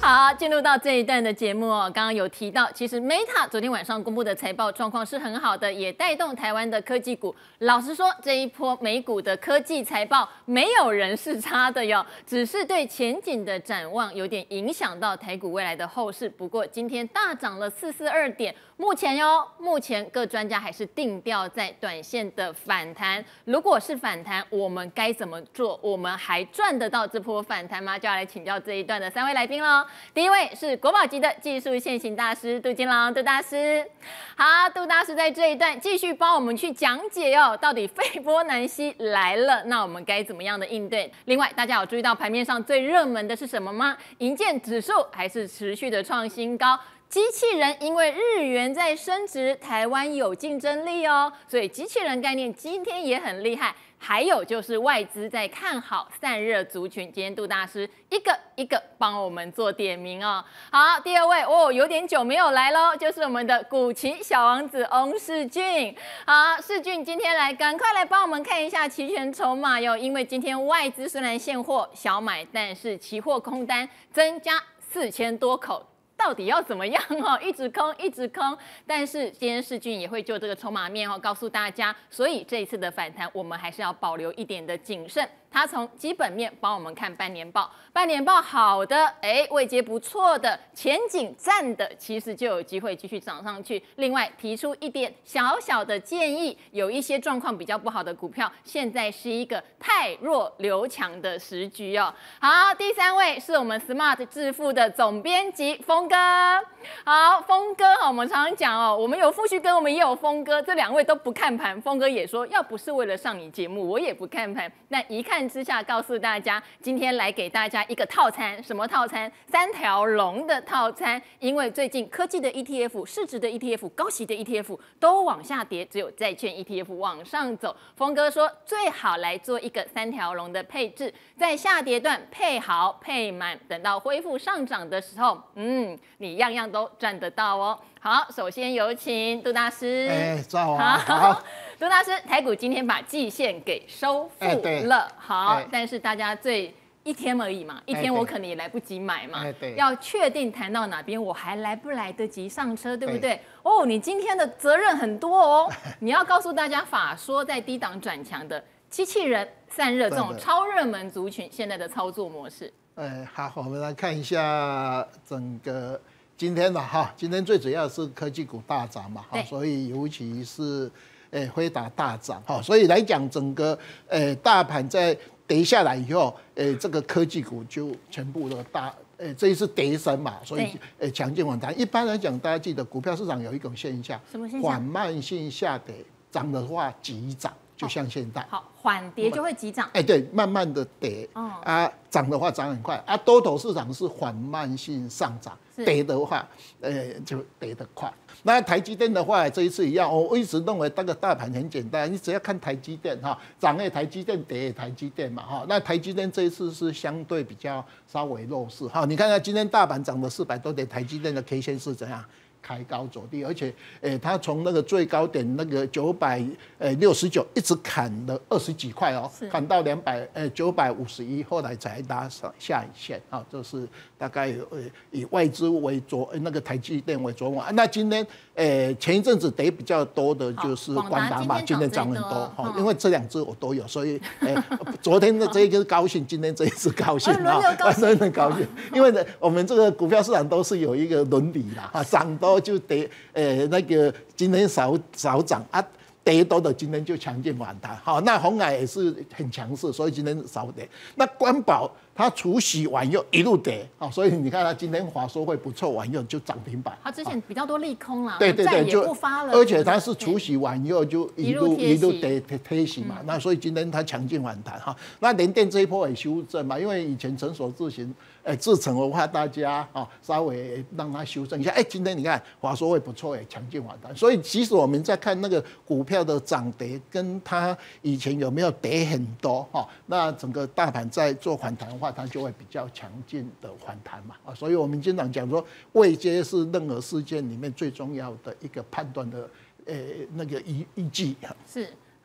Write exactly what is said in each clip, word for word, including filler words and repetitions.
好，进入到这一段的节目哦，刚刚有提到，其实 Meta 昨天晚上公布的财报状况是很好的，也带动台湾的科技股。老实说，这一波美股的科技财报没有人是差的哟，只是对前景的展望有点影响到台股未来的后市。不过今天大涨了四四二点，目前哟，目前各专家还是定调在短线的反弹。如果是反弹，我们该怎么做？我们还赚得到这波反弹吗？就要来请教这一段的三位来宾喽。第一位是国宝级的技术线型大师杜金龙，杜大师。好，杜大师在这一段继续帮我们去讲解哦，到底斐波南西来了，那我们该怎么样的应对？另外，大家有注意到盘面上最热门的是什么吗？营建指数还是持续的创新高。机器人因为日元在升值，台湾有竞争力哦，所以机器人概念今天也很厉害。还有就是外资在看好散热族群，今天杜大师一个一个帮我们做点名哦。好，第二位哦，有点久没有来喽，就是我们的股期小王子翁世俊。好，世俊今天来，赶快来帮我们看一下期权筹码哟，因为今天外资虽然现货小买，但是期货空单增加四千多口。到底要怎么样哦？一直空，一直空。但是今天世俊也会就这个筹码面哦，告诉大家。所以这一次的反弹，我们还是要保留一点的谨慎。他从基本面帮我们看半年报，半年报好的，哎，位阶不错的，前景赞的，其实就有机会继续涨上去。另外提出一点小小的建议，有一些状况比较不好的股票，现在是一个太弱留强的时局哦。好，第三位是我们 Smart 致富的总编辑峰哥。好，峰哥，我们常常讲哦，我们有富旭哥，我们也有峰哥，这两位都不看盘。峰哥也说，要不是为了上你节目，我也不看盘。那一看之下，告诉大家，今天来给大家一个套餐，什么套餐？三条龙的套餐。因为最近科技的 E T F、市值的 E T F、高息的 E T F 都往下跌，只有债券 E T F 往上走。峰哥说，最好来做一个三条龙的配置，在下跌段配好配满，等到恢复上涨的时候，嗯，你样样都赚得到哦。好，首先有请杜大师。 哎，早啊，好。 杜大师，台股今天把季线给收复了，哎、好，哎、但是大家最一天而已嘛，一天我可能也来不及买嘛，哎、要确定谈到哪边，我还来不来得及上车，对不对？哎、哦，你今天的责任很多哦，你要告诉大家法说在低档转强的机器人散热这种超热门族群现在的操作模式。 哎，好，我们来看一下整个今天的哈，今天最主要是科技股大涨嘛，哈，所以尤其是。诶，辉达大涨，哈，所以来讲，整个诶大盘在跌下来以后，诶，这个科技股就全部的大，诶，这一次跌升嘛，所以诶强劲反弹。一般来讲，大家记得股票市场有一种现象， 什么现象？ 缓慢性下跌，涨的话急涨，就像现在。 好，缓跌就会急涨。 哎，对，慢慢的跌，哦、啊，涨的话涨很快，啊，多头市场是缓慢性上涨，跌的话，呃，就跌得快。那台积电的话，这一次一样，我一直认为那个大盘很简单，你只要看台积电哈，涨的台积电，跌的台积电嘛哈。那台积电这一次是相对比较稍微弱势哈，你看看今天大盘涨了四百多点，台积电的 K 线是怎样？开高走低，而且，诶、欸，它从那个最高点那个九百呃六十九一直砍了二十几块哦，砍到两百呃九百五十一，后来才拉上下影线啊，这是大概呃以外资为着那个台积电为着墨。那今天诶、欸、前一阵子跌比较多的就是广达嘛，今天涨很多哈，因为这两只我都有，所以诶、欸、昨天的这一个高兴，今天这一次高兴啊，真的高兴，因为呢我们这个股票市场都是有一个伦理啦，啊涨多。就跌，呃，那个今天少少涨啊，跌多的今天就强劲反弹。好，那鸿海也是很强势，所以今天少跌。那官宝它除息完又一路跌，好，所以你看它今天华说会不错，完又就涨停板。 它之前比较多利空啦， 对对对， 就不发了。 而且它是除息完以后就一路一路跌跌贴息嘛，那所以今天它强劲反弹哈。那联电这一波也修正嘛，因为以前成所自行。哎，制成的话，大家啊稍微让它修正一下。哎，今天你看华硕会不错，哎，强劲反弹。所以其实我们在看那个股票的涨跌，跟它以前有没有跌很多哈，那整个大盘在做反弹的话，它就会比较强劲的反弹嘛。啊，所以我们经常讲说，位阶是任何事件里面最重要的一个判断的呃那个依依据。 是。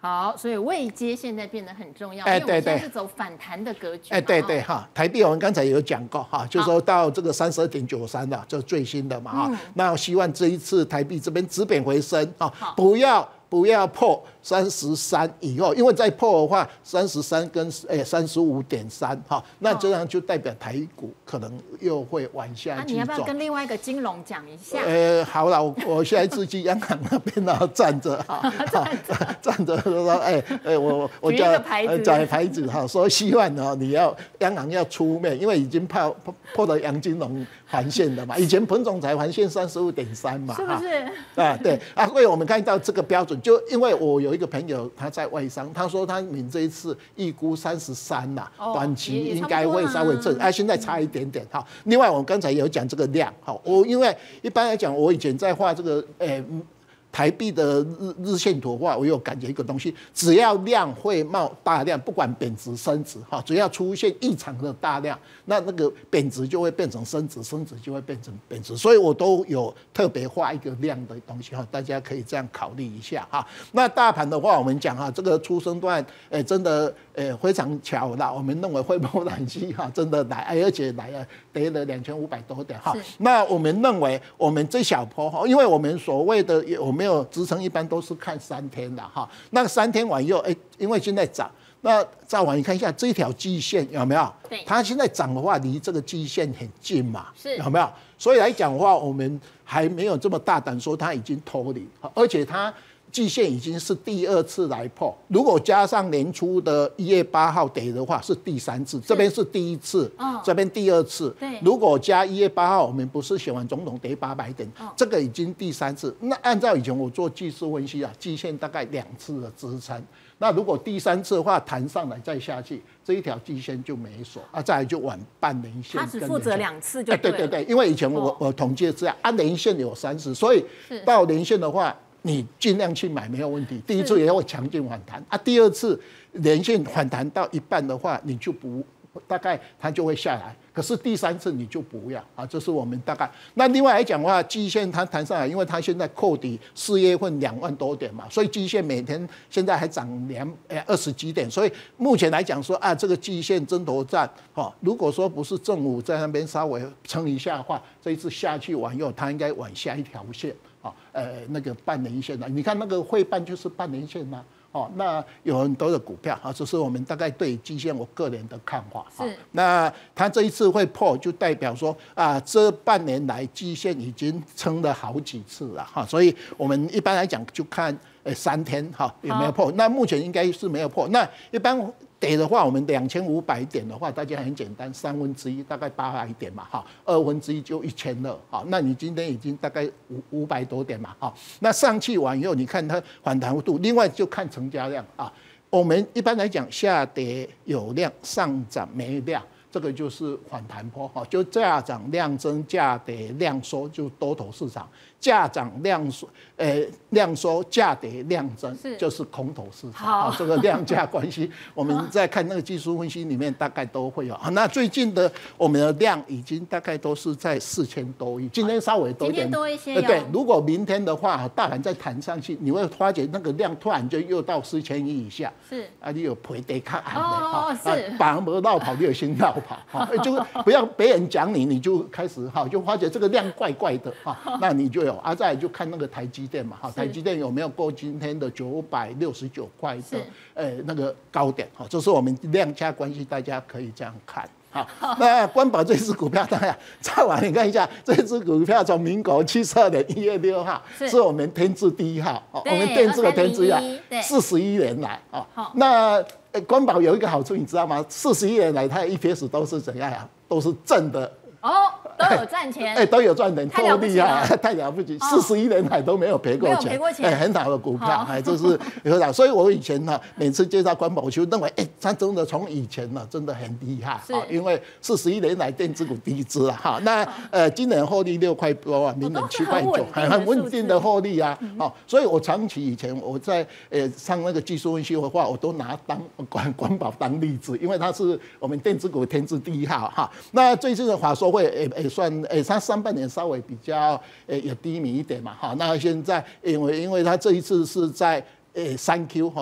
好，所以位阶现在变得很重要， 哎， 因为我们对对现在是走反弹的格局。 哎，对对哈，台币我们刚才有讲过哈，就是说到这个三十二点九三了，就最新的嘛哈。 嗯那希望这一次台币这边止贬回升啊，不要不要破三十三以后，因为再破的话，三十三跟诶三十五点三哈，那这样就代表台股可能又会往下去走。 那你要不要跟另外一个金融讲一下？ 呃，好了，我我下一次去央行那边呢站着哈，站着说哎哎我我举一叫个牌子讲牌子哈，说希望呢你要央行要出面，因为已经破破破了杨金龙环线了嘛，以前彭总裁环线三十五点三嘛， 是不是？ 啊，对啊，所以我们看到这个标准，就因为我有一个朋友他在外商，他说他们这一次预估三十三啦， 哦短期也也应该会稍微正， 差不多啊啊，现在差一点点哈。另外，我刚才有讲这个量，好，我因为一般来讲，我以前在画这个，诶、台币的日日线图的话，我有感觉一个东西，只要量会冒大量，不管贬值升值哈，只要出现异常的大量，那那个贬值就会变成升值，升值就会变成贬值，所以我都有特别画一个量的东西哈，大家可以这样考虑一下哈。那大盘的话，我们讲哈，这个初升段，诶、真的，诶、非常巧啦，我们认为会波澜息哈，真的来，而且来了跌了两千五百多点哈。那我们认为，我们这小波哈，因为我们所谓的我们没有支撑，一般都是看三天的哈。那三天完以后，哎，因为现在涨，那再往你看一下这条季线有没有？ 对， 它现在涨的话，离这个季线很近嘛， 是有没有？所以来讲的话，我们还没有这么大胆说它已经脱离，而且它季线已经是第二次来破，如果加上年初的一月八号跌的话，是第三次，这边是第一次， 哦、 这边第二次。 对， 如果加一月八号，我们不是选完总统跌八百点，哦、这个已经第三次。那按照以前我做技术分析啊，季线大概两次的支撑。那如果第三次的话弹上来再下去，这一条季线就没锁啊，再来就往半年线。 它只负责两次就对了。对对对，因为以前我、哦、我统计这样，按年线有三次，所以到年线的话，你尽量去买没有问题。第一次也会强劲反弹啊，第二次连线反弹到一半的话，你就不大概它就会下来。可是第三次你就不要啊，这是我们大概。那另外来讲的话，季线它弹上来，因为它现在扣底四月份两万多点嘛，所以季线每天现在还涨两呃二十几点，所以目前来讲说啊，这个季线争夺战哦，如果说不是政府在那边稍微撑一下的话，这一次下去完以后，它应该往下一条线啊，呃那个半年线的，你看那个汇办就是半年线呐、啊。哦，那有很多的股票啊，这是我们大概对季线我个人的看法。 是， 那它这一次会破，就代表说啊，这半年来季线已经撑了好几次了哈，所以我们一般来讲就看呃三天哈有没有破。那目前应该是没有破。那一般跌的话，我们两千五百点的话，大家很简单，三分之一大概八百点嘛哈，二分之一就一千二哈。那你今天已经大概五五百多点嘛哈。那上去完以后，你看它反弹幅度，另外就看成交量啊。我们一般来讲，下跌有量，上涨没量，这个就是反弹波哈。就价涨量增，价跌量缩，就多头市场。价涨量缩，呃，量缩价跌量增，就是空头市场。好，这个量价关系，我们在看那个技术分析里面大概都会有。那最近的我们的量已经大概都是在四千多亿，今天稍微多一点， 今天多一些。 对，如果明天的话，大盘再弹上去，你会发觉那个量突然就又到四千亿以下。 是啊，你有赔得看暗的哦，是， 反而没绕跑，你有先绕跑，哈，就不要别人讲你，你就开始哈，就发觉这个量怪怪的哈，那你就有。啊，再来就看那个台积电嘛，哈，台积电有没有过今天的九百六十九块的呃那个高点？哈，这是我们量价关系，大家可以这样看。好，那官宝这支股票当然，再往你看一下，这支股票从民国七十二年一月六号是我们天字第一号，我们电子的天字啊，四十一年来啊，那官宝有一个好处，你知道吗？四十一年来它的 E P S 都是怎样呀？都是正的。 哦，都有赚钱， 哎、欸，都有赚钱， 多厉害，太了不起！四十一年来都没有赔过钱， 赔过钱， 哎、欸，很好的股票，哎，这是有好。所以我以前呢，每次介绍官宝，我就认为，哎、欸，他真的从以前呢，真的很厉害啊，因为四十一年来电子股第一支了哈。那呃，今年获利六块多啊，明年七块九，很很稳定的获利啊。好、嗯，所以我长期以前我在呃上那个技术分析的话，我都拿当官官宝当例子，因为它是我们电子股天字第一号哈。那最近的法说会也也算。诶，它上半年稍微比较诶有低迷一点嘛，哈，那现在因为因为它这一次是在诶三 Q 哈。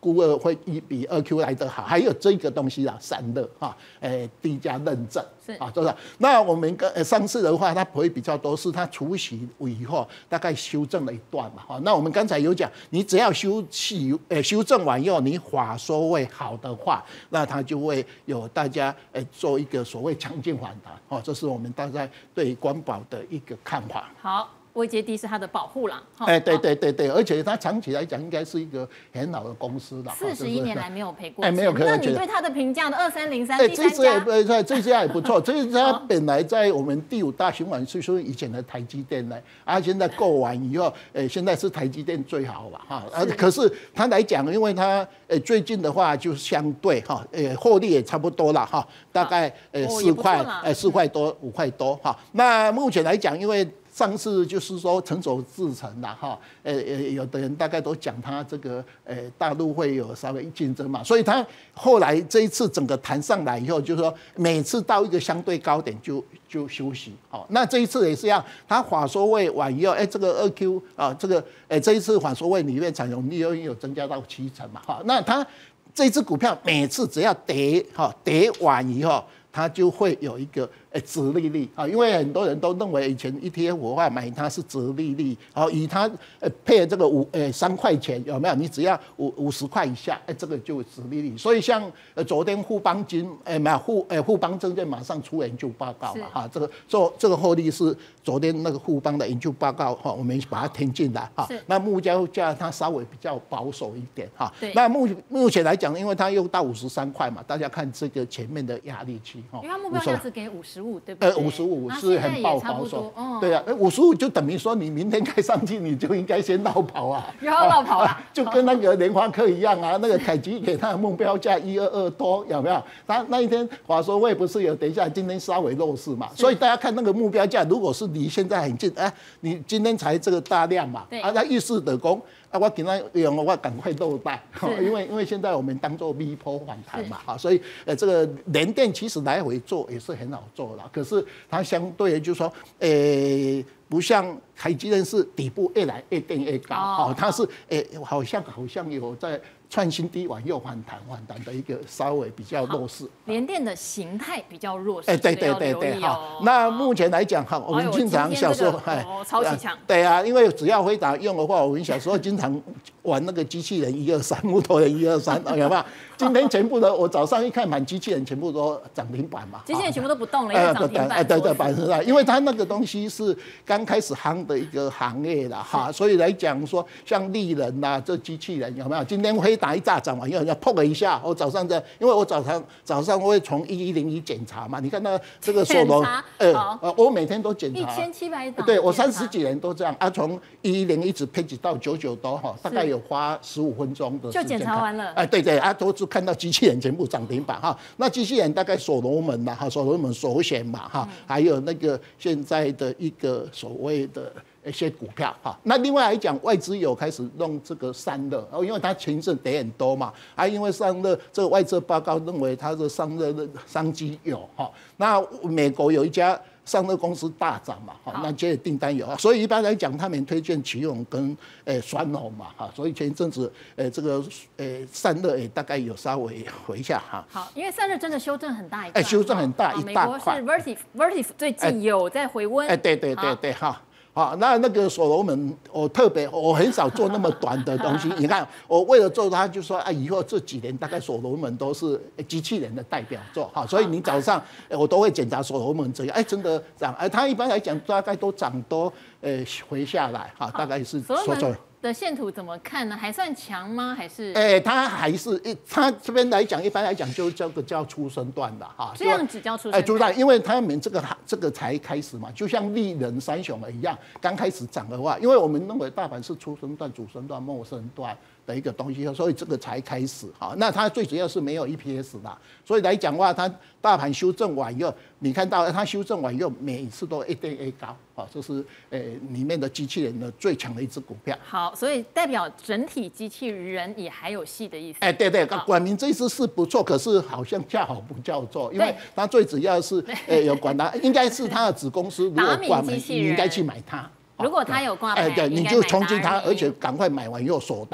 估二会一比二 Q 来得好，还有这个东西啦，散热哈，诶低价认证是啊，对不对？那我们跟上次的话，它会比较多，是它除息以后大概修正了一段嘛哈。那我们刚才有讲，你只要修息诶修正完以后，你法说会好的话，那它就会有大家诶做一个所谓强劲反弹哦，这是我们大概对光宝的一个看法。 好。位阶低是它的保护啦， 哎，对对对对，而且它长期来讲应该是一个很好的公司啦。 四十一年来没有赔过， 哎，没有赔过。 那你对它的评价的二三零三， 哎， 这家也这这家也不错，这家本来在我们第五大循环是说以前的台积电呢，啊，现在购完以后，哎，现在是台积电最好吧，哈，啊，可是它来讲，因为它呃最近的话就相对哈，呃获利也差不多了哈，大概呃四块，呃四块多五块多哈。那目前来讲，因为上次就是说成熟制程啦，哈，呃呃，有的人大概都讲它这个，呃，大陆会有稍微竞争嘛，所以它后来这一次整个弹上来以后，就是说每次到一个相对高点就就休息，好，那这一次也是一样，它法说会完以后，哎，这个二 Q 啊，这个，哎，这一次法说会里面采用利润有增加到七成嘛，哈，那它这支股票每次只要跌，哈，跌完以后，它就会有一个。殖利率啊，因为很多人都认为以前 E T F 的话买它是殖利率，然后以它呃配这个五呃三块钱有没有？你只要五五十块以下，哎，这个就殖利率。所以像呃昨天富邦金哎没有富呃富邦证券马上出研究报告嘛哈，这个做这个获利是昨天那个富邦的研究报告哈，我们把它填进来哈。那目标价它稍微比较保守一点哈。那目目前来讲，因为它又到五十三块嘛，大家看这个前面的压力区哈。 因为它目标价只给五十。对不对？ 呃，五十五是很保保守，哦、对啊，五十五就等于说你明天开上去，你就应该先绕跑啊， 又要绕跑了， 就跟那个联发科一样啊，那个凯基给他的目标价一二二多，有没有？他那一天华说会不是有等一下今天稍微弱势嘛，所以大家看那个目标价，如果是离现在很近，哎，你今天才这个大量嘛，啊，那意思的功。啊，我今天用我赶快漏带，因为因为现在我们当做 V 波反弹嘛，哈，所以呃这个联电其实来回做也是很好做了，可是它相对就是说，诶、欸。不像台积电是底部越来越垫越高，哦，它是诶、欸，好像好像有在创新低往右反弹，反弹的一个稍微比较弱势。 联电的形态比较弱势， 哎，对对对对，好。那目前来讲哈，我们经常小时候哎，超级强。 对啊，因为只要回答用的话，我们小时候经常玩那个机器人一二三，木头人一二三，有没有？今天全部的我早上一看满机器人全部都涨停板嘛， 机器人全部都不动了，因为涨停板。 哎，对对，百分之百，因为它那个东西是刚开始夯的一个行业啦，哈，所以来讲说像立人呐，这机器人有没有？今天会打一炸涨完以后，要碰了一下，我早上在，因为我早上早上会从一一零一检查嘛，你看那这个手龙，呃呃，我每天都检查， 一千七百档， 对我三十几年都这样啊，从一一零一直配置到九九多哈，大概有花十五分钟的时间就检查完了， 哎，对对啊，都是看到机器人全部涨停板哈，那机器人大概所罗门嘛哈，所罗门首选嘛哈，还有那个现在的一个所谓的。一些股票哈，那另外来讲，外资有开始弄这个散热，哦，因为它前阵跌很多嘛，啊，因为散热这个外资报告认为它的散热的商机有哈，那美国有一家散热公司大涨嘛，哈，那这些订单有，所以一般来讲，他们推荐奇勇跟诶双红嘛，哈，所以前一阵子诶这个诶散热也大概有稍微回一下哈。 好，因为散热真的修正很大一块，哎，修正很大一大块。 美国是 Vertiv Vertiv 最近有在回温， 哎，对对对对哈。好，那那个所罗门，我特别，我很少做那么短的东西。你看，我为了做它，就说啊，以后这几年大概所罗门都是机器人的代表作，哈，所以你早上我都会检查所罗门这样，哎，真的涨，哎，它一般来讲大概都涨多，呃，回下来，哈，大概是说说。 的线图怎么看呢？还算强吗？还是？ 哎、欸，它还是一，它这边来讲，一般来讲就叫个叫初升段的哈。 这样子叫初升段。 哎，初段，因为他们这个这个才开始嘛，就像立人三雄一样，刚开始涨的话，因为我们认为大盘是初升段、主升段、末升段的一个东西，所以这个才开始哈。那它最主要是没有 E P S 啦，所以来讲的话，它大盘修正完以后，你看到它修正完以后，每一次都一跌一高。啊，这是呃里面的机器人的最强的一只股票。 好，所以代表整体机器人也还有戏的意思。 哎，对对，管明这一支是不错，可是好像恰好不叫做，因为它最主要是呃有管它，应该是它的子公司如果挂牌，你应该去买它。 如果它有挂牌， 哎，对，你就冲进它，而且赶快买完以后锁单。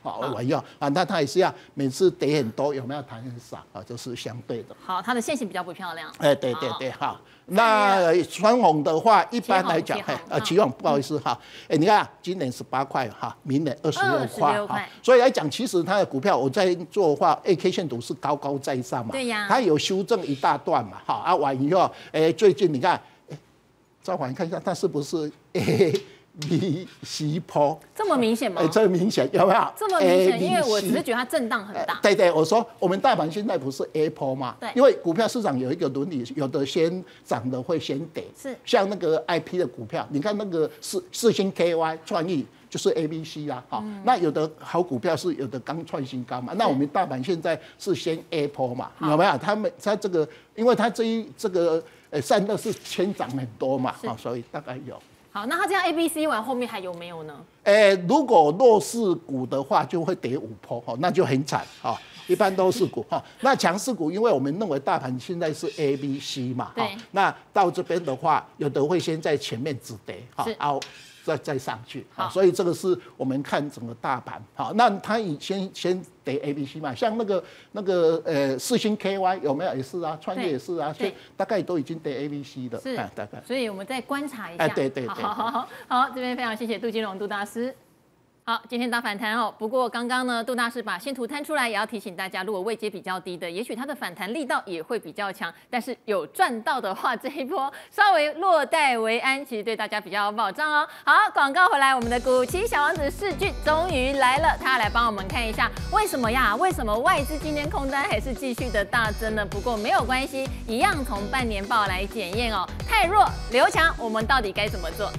好，我要啊，那它也是要每次跌很多，有没有弹很少啊？这是相对的。 好，它的线型比较不漂亮。 哎，对对对，好。那双红的话，一般来讲，哎，呃，期红不好意思哈，哎，你看今年十八块哈，明年二十六块哈，所以来讲，其实它的股票我在做的话 ，A K 线图是高高在上嘛， 对呀， 它有修正一大段嘛，哈，啊完以后，哎，最近你看，哎，赵华，你看一下它是不是 A B C 波这么明显吗？ 哎，这么明显有没有？ 这么明显，因为我只是觉得它震荡很大。 对对，我说我们大盘现在不是 A 波嘛？ 对， 因为股票市场有一个伦理，有的先涨的会先跌。 是， 像那个 I P 的股票，你看那个四四星 K Y 创意就是 A B C 啦，好，那有的好股票是有的刚创新高嘛，那我们大盘现在是先 A 波嘛，有没有？他们它这个，因为它这一这个呃散热是先涨很多嘛，好，所以大概有。 好，那它这样 A B C 完后面还有没有呢？ 诶、欸，如果弱势股的话，就会跌五波，哈，那就很惨哈。一般都是股哈，那强势股，因为我们认为大盘现在是 A、B、C 嘛，哈，那到这边的话，有的会先在前面止跌，哈，然后再再上去，好，所以这个是我们看整个大盘，好，那它以先先跌 A、B、C 嘛，像那个那个呃四星 K Y 有没有也是啊，创业也是啊，所以大概都已经跌 A、B、C 的， 是，大概，所以我们再观察一下， 哎，对对对， 好好好，好，这边非常谢谢杜金龙杜大师。好，今天大反弹哦。不过刚刚呢，杜大师把线图摊出来，也要提醒大家，如果位阶比较低的，也许它的反弹力道也会比较强。但是有赚到的话，这一波稍微落袋为安，其实对大家比较有保障哦。好，广告回来，我们的股期小王子世俊终于来了，他要来帮我们看一下为什么呀？为什么外资今天空单还是继续的大增呢？不过没有关系，一样从半年报来检验哦。太弱留强，我们到底该怎么做？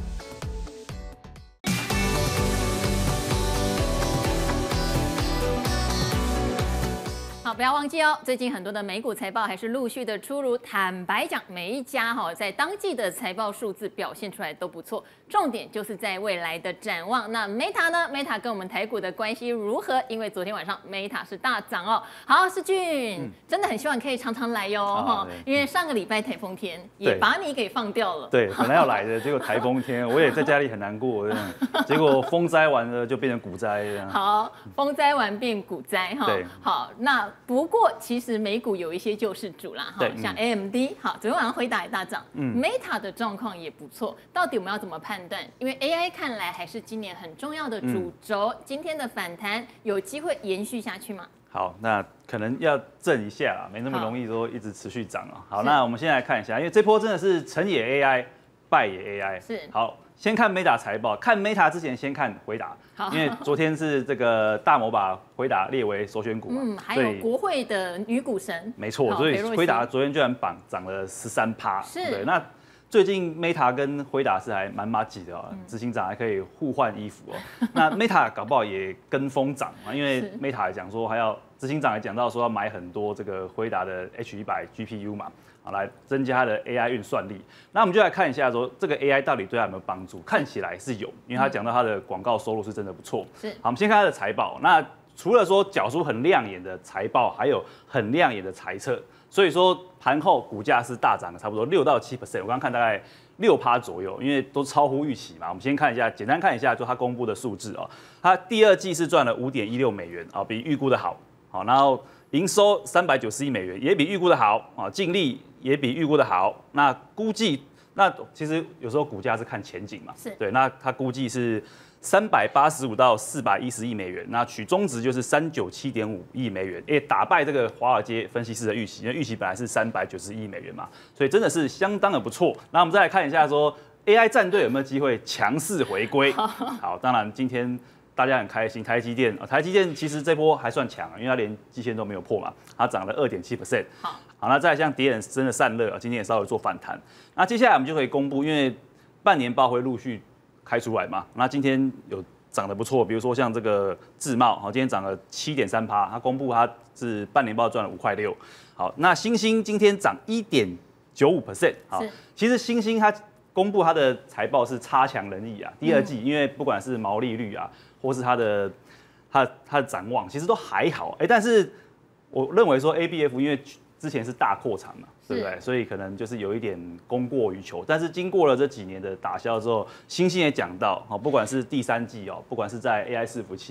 好，不要忘记哦，最近很多的美股财报还是陆续的出炉。坦白讲，每一家哈在当季的财报数字表现出来都不错，重点就是在未来的展望。那 Meta 呢 ？Meta 跟我们台股的关系如何？因为昨天晚上 Meta 是大涨哦。好，世俊、嗯、真的很希望可以常常来哟、哦、哈、啊，因为上个礼拜台风天也把你给放掉了。 对，本来要来的，结果台风天，我也在家里很难过，结果风灾完了就变成股灾这样。 好，风灾完变股灾哈。对，好那。不过，其实美股有一些救世主啦，哈，像 A M D， 好，昨天晚上辉达也大涨、嗯、，Meta 的状况也不错。到底我们要怎么判断？因为 A I 看来还是今年很重要的主轴。嗯、今天的反弹有机会延续下去吗？ 好，那可能要震一下啦，没那么容易说一直持续涨啊。好，那我们先来看一下，因为这波真的是成也 A I， 败也 A I。是，好。先看 Meta 财报，看 Meta 之前先看辉达，因为昨天是这个大摩把辉达列为首选股嘛， 嗯，还有国会的女股神， 没错，所以辉达昨天居然涨涨了十三趴，对，那最近 Meta 跟辉达是还蛮麻吉的哦，执行长还可以互换衣服哦，那 Meta 搞不好也跟风涨嘛，因为 Meta 也讲说还要执行长也讲到说要买很多这个辉达的 H 一百 G P U 嘛。来增加它的 A I 运算力，那我们就来看一下说这个 A I 到底对它有没有帮助？看起来是有，因为他讲到它的广告收入是真的不错。是，好，我们先看它的财报。那除了说缴出很亮眼的财报，还有很亮眼的财测，所以说盘后股价是大涨的，差不多六到七 percent。我刚刚看大概六趴左右，因为都超乎预期嘛。我们先看一下，简单看一下，就它公布的数字哦。它第二季是赚了五点一六美元啊，比预估的好。好，然后营收三百九十亿美元，也比预估的好啊，净利也比预估的好。那估计，那其实有时候股价是看前景嘛，是对。那它估计是三百八十五到四百一十亿美元，那取中值就是三九七点五亿美元，也打败这个华尔街分析师的预期，因为预期本来是三百九十亿美元嘛，所以真的是相当的不错。那我们再来看一下说 A I 战队有没有机会强势回归？好，当然今天。大家很开心，台积电，台积电其实这波还算强，因为它连季线都没有破嘛，它涨了 二点七 percent。好，好，那再来像跌人真的散热，今天也稍微做反弹。那接下来我们就可以公布，因为半年报会陆续开出来嘛，那今天有涨得不错，比如说像这个智茂，好，今天涨了 七点三趴，它公布它是半年报赚了五块六。好，那星星今天涨 一点九五 percent。好，其实星星它公布它的财报是差强人意啊，第二季因为不管是毛利率啊。或是它的它它的展望其实都还好，哎、欸，但是我认为说 A B F 因为之前是大扩产嘛，对不对？所以可能就是有一点供过于求。但是经过了这几年的打消之后，星星也讲到，不管是第三季哦，不管是在 A I 伺服器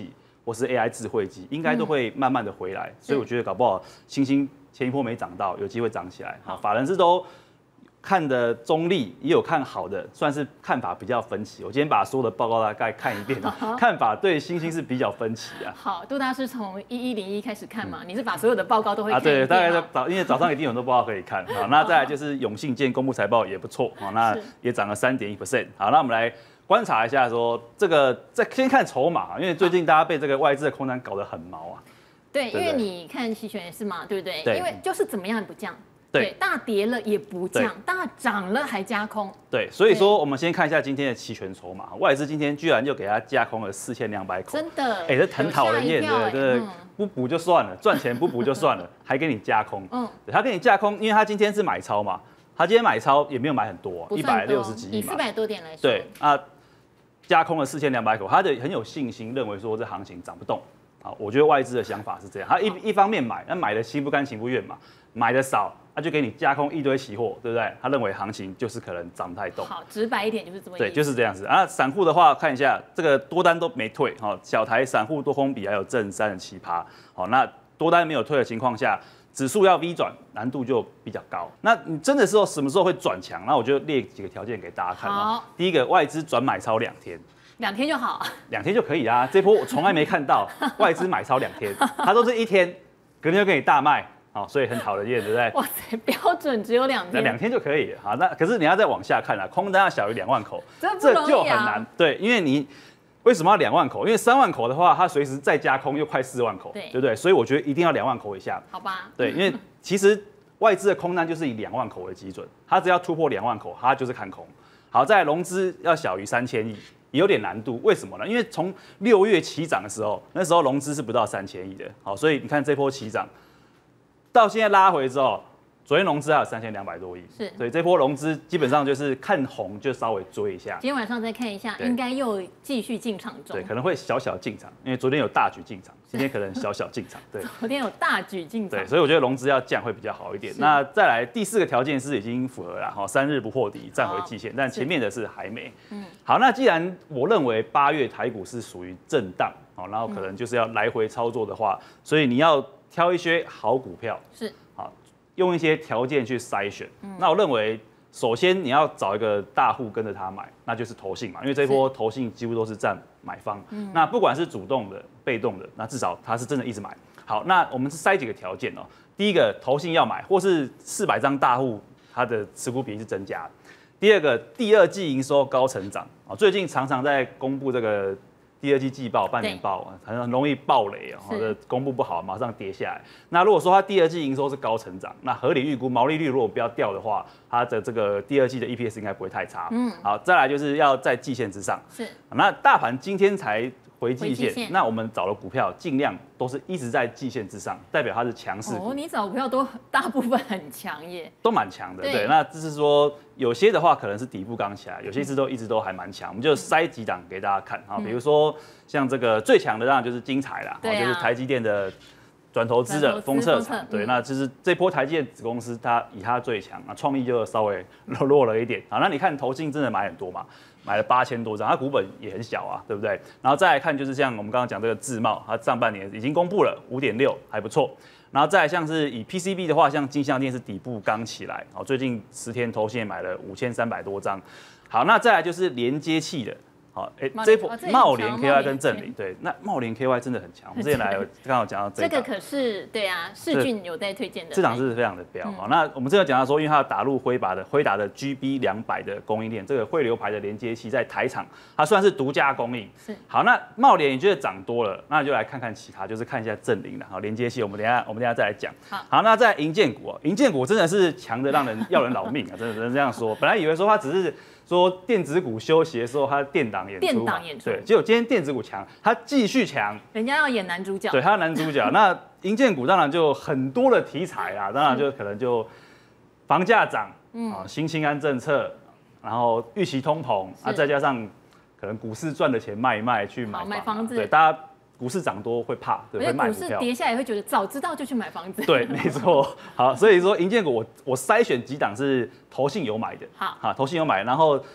或是 A I 智慧机，应该都会慢慢的回来。所以我觉得搞不好星星前一波没涨到，有机会涨起来。好，法人是都看的中立，也有看好的，算是看法比较分歧。我今天把所有的报告大概看一遍，看法对星星是比较分歧啊。 好，杜大师从一一零一开始看嘛，你是把所有的报告都会看啊？对，大概在早，因为早上一定有很多报告可以看啊。那再来就是永信今天公布财报也不错啊，那也涨了三点一 percent。好，那我们来观察一下说这个，再先看筹码，因为最近大家被这个外资的空单搞得很毛啊。 对，因为你看期权也是嘛，对不对？ 对， 因为就是怎么样不降。 对， 大跌了也不降，大涨了还加空。 对，所以说我们先看一下今天的期权筹码，外资今天居然就给它加空了四千两百口， 真的， 哎，这很讨人厌，对对，不补就算了，赚钱不补就算了，还给你加空。嗯，他给你加空，因为他今天是买超嘛，他今天买超也没有买很多，一百六十几亿嘛， 以四百多点来说， 对啊，加空了四千两百口，他的很有信心，认为说这行情涨不动。好，我觉得外资的想法是这样，他一一方面买，那买的心不甘情不愿嘛，买的少，他就给你加空一堆期货，对不对？他认为行情就是可能涨不太动。 好，直白一点就是这么意思。 对，就是这样子。啊，散户的话看一下，这个多单都没退，哈，小台散户多空比还有正三十七趴，好，那多单没有退的情况下，指数要 V 转难度就比较高。那你真的时候什么时候会转强？那我就列几个条件给大家看啊。第一个，外资转买超两天。 两天就好， 两天就可以啊！这波我从来没看到外资买超两天，它都是一天，隔天就给你大卖，好，所以很讨人厌，对不对？ 哇塞，标准只有两天， 那两天就可以，好，那可是你要再往下看啊，空单要小于两万口， 这就很难，对，因为你为什么要两万口？因为三万口的话，它随时再加空又快四万口，对不对？所以我觉得一定要两万口以下， 好吧？ 对，因为其实外资的空单就是以两万口为基准，它只要突破两万口，它就是看空。好，再来融资要小于三千亿。也有点难度，为什么呢？因为从六月起涨的时候，那时候融资是不到三千亿的，好，所以你看这波起涨，到现在拉回之后，昨天融资还有三千两百多亿， 是， 所以这波融资基本上就是看红就稍微追一下。 今天晚上再看一下，应该又继续进场中， 对，可能会小小进场，因为昨天有大举进场，今天可能小小进场，对， 昨天有大举进场， 对，所以我觉得融资要降会比较好一点。那再来第四个条件是已经符合了，哈，三日不破底，站回季线，但前面的是还没。嗯，好，那既然我认为八月台股是属于震荡，好，然后可能就是要来回操作的话，所以你要挑一些好股票， 是， 好，用一些条件去筛选。嗯，那我认为。首先你要找一个大户跟着他买，那就是投信嘛，因为这波投信几乎都是占买方。嗯，那不管是主动的、被动的，那至少他是真的一直买。好，那我们是筛几个条件哦。第一个，投信要买，或是四百张大户，它的持股比例是增加。第二个，第二季营收高成长啊，最近常常在公布这个第二季季报、半年报，很容易爆雷啊，或者公布不好，马上跌下来。那如果说它第二季营收是高成长，那合理预估毛利率如果不要掉的话，它的这个第二季的 E P S 应该不会太差。嗯，好，再来就是要在季线之上。是，那大盘今天才回季线，线那我们找的股票尽量都是一直在季线之上，代表它是强势股。 哦，你找股票都大部分很强耶， 都蛮强的。对，对那就是说有些的话可能是底部刚起来，有些是都一直都还蛮强。我们就筛几档给大家看啊，比如说像这个最强的当然就是精彩啦，嗯、就是台积电的转投资的封测厂。对，嗯、那就是这波台积电子公司它以它最强，那创意就稍微弱了一点啊。那你看投信真的买很多嘛？买了八千多张，它股本也很小啊，对不对？然后再来看就是像我们刚刚讲这个智茂，它上半年已经公布了五点六，还不错。然后再来像是以 P C B 的话，像金像电是底部刚起来，好，最近十天投信买了五千三百多张。好，那再来就是连接器的。好，哎，这波茂联 K Y 跟正林，对，那茂联 K Y 真的很强。我们之前来刚好讲到这个，这个可是对啊，世俊有在推荐的， 这档是非常的标。好，那我们这个讲到说，因为它打入辉达的辉达的 G B 两百的供应链，这个汇流牌的连接器在台厂，它算是独家供应。是，好，那茂联你觉得涨多了，那就来看看其他，就是看一下正林的。好，连接器我们等一下我们等一下再来讲。好，好，那在营建股，营建股真的是强的让人要人老命啊，真的只能这样说。本来以为说它只是说电子股休息的时候，它电档演出， 电档演出， 对，结果今天电子股强，它继续强， 人家要演男主角， 对，他男主角。那营建股当然就很多的题材啦，当然就可能就房价涨，嗯，啊，新青安政策，然后预期通膨，啊，再加上可能股市赚的钱卖一卖去买房， 买房子， 对，大家。股市涨多会怕，对，会卖股票。 股市跌下来会觉得早知道就去买房子。 对，没错。好，所以说营建股我我筛选几档是投信有买的， 好， 好，投信有买，然后